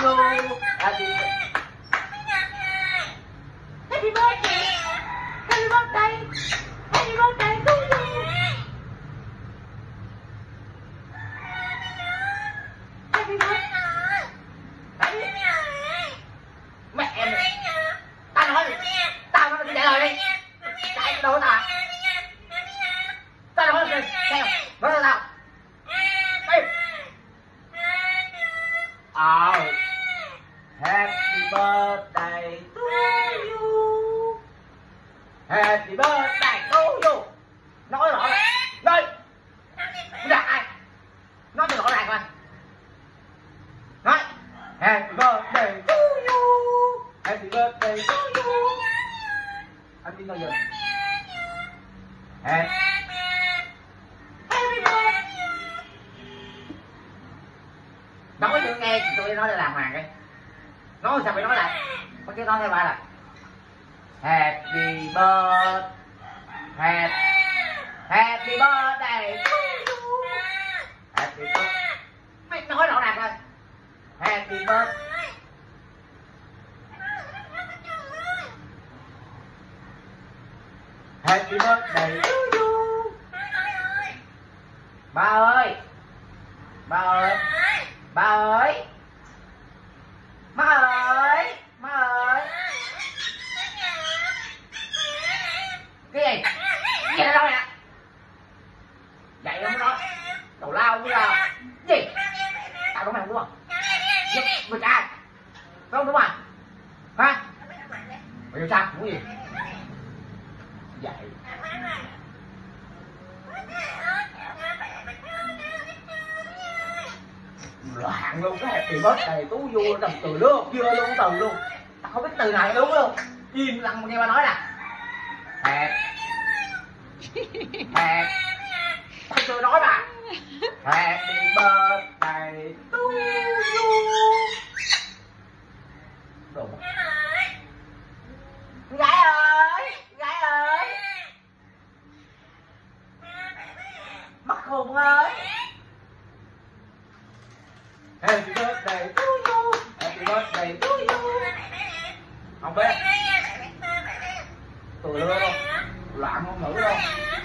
you. Happy birthday. Happy birthday. Happy birthday. Happy birthday to you. Happy birthday. Mẹ em. Tao nói đi trả lời đi. Chạy đâu tao? Tao nói đi. Theo. Nói tao. Oh, happy birthday to you. Happy birthday to you. Nói rõ ràng. Nói. Dạ ai? Nói cho rõ ràng coi. Nói. Happy birthday to you. Happy birthday to you. Anh tin bao giờ? Happy birthday. Nói cho nghe thì tôi nói là làm hoàng cái. Nói sao phải nói lại? Có cái nói theo ba là Happy birthday. Happy birthday to you. Happy birthday. Mày nói rõ ràng thôi. Happy birthday. Happy birthday to you. Ba ơi. Ba ơi. Ba ơi. Má ơi. Má ơi. Cái gì? Cái gì đâu nè? Vậy không nói. Tào lao với lao. Gì? Tao đúng mày không đúng không? Giúp người trai. Đúng đúng không? Hả? Mày sao? Muốn gì? Vậy. Loạn luôn cái happy birthday tú vua đầm từ luôn vừa luôn từ luôn. Tao không biết từ này đúng luôn. Im lặng nghe ba nói nè. Tao chưa nói mà. Happy birthday to you. Đồ gái ơi, gái ơi. Mắt khùng ơi. Happy birthday to you. Happy birthday to you. Không biết. Tụi lưa luôn. Loạn ngôn ngữ luôn.